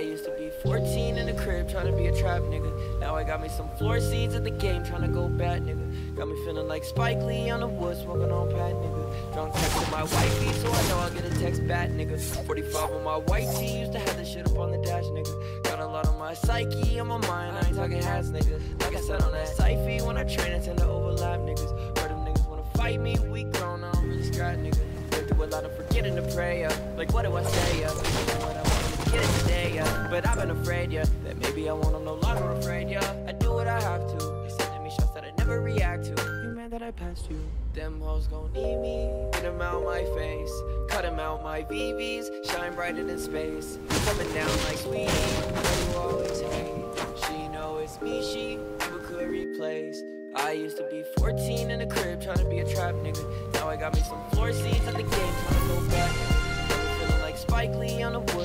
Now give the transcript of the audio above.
used to be 14 in the crib trying to be a trap nigga. Now I got me some floor seats at the game trying to go bad nigga. Got me feeling like Spike Lee on the wood smoking on pat nigga. Drunk texting my wifey so I know I'll get a text back nigga. 45 on my white tee, used to have this shit up on the dash nigga. Got a lot on my psyche, on my mind, I ain't talking hats nigga. Like I said on that Syfy, when I train I tend to overlap niggas. Heard them niggas wanna fight me, we grown, I don't really scrap nigga. Been through a lot of forgetting to pray, like what do I say, yeah? What I wanted to get it today, yeah. But I've been afraid, yeah, that maybe I won't, I'm no longer afraid, yeah. I do what I have to, they sending me shots that I never react to. You mad that I passed you? Them hoes gon' need me. Get them out my face, cut them out my VVs, shine brighter than space. Coming down like sweetie, what you always hate. She know it's me, she never could replace. I used to be 14 in the crib trying to be a trap nigga. Now I got me some floor seats at the game trying to go back nigga. Feeling like Spike Lee on the wood